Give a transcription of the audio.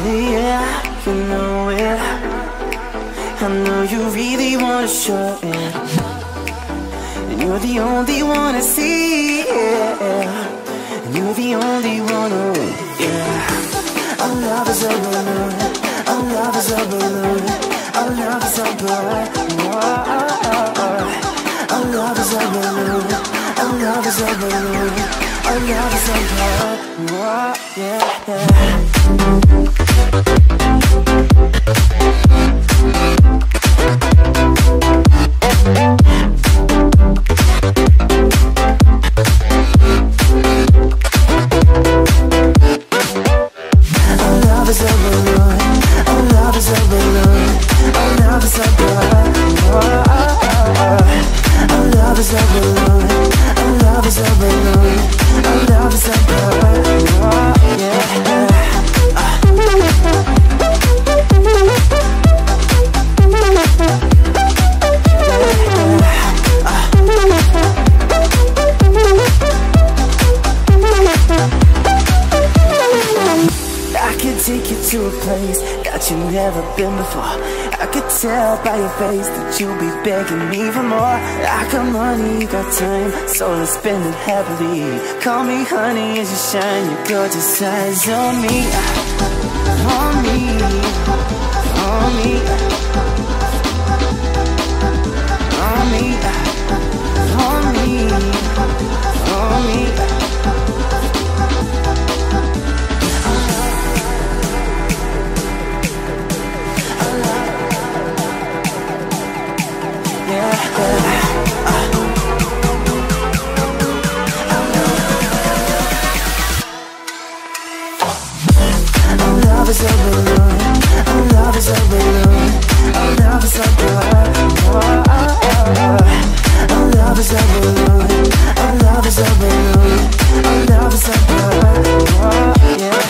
Yeah, you know it. I know you really wanna show it, and you're the only one I see, yeah. And you're the only one to win, yeah. Our love is a balloon, our love is a balloon, our love is a balloon. Our love is a balloon, our love is a balloon, our love is a balloon, yeah, yeah. Take you to a place that you've never been before. I could tell by your face that you'll be begging me for more. I got money, you got time, so let's spend it happily. Call me honey as you shine your gorgeous eyes on me, on me, on me, on me, on me, on me. Our love is a balloon, our love is a balloon, our love is a balloon. Our love is a balloon, our love is a balloon, our love is a balloon, yeah.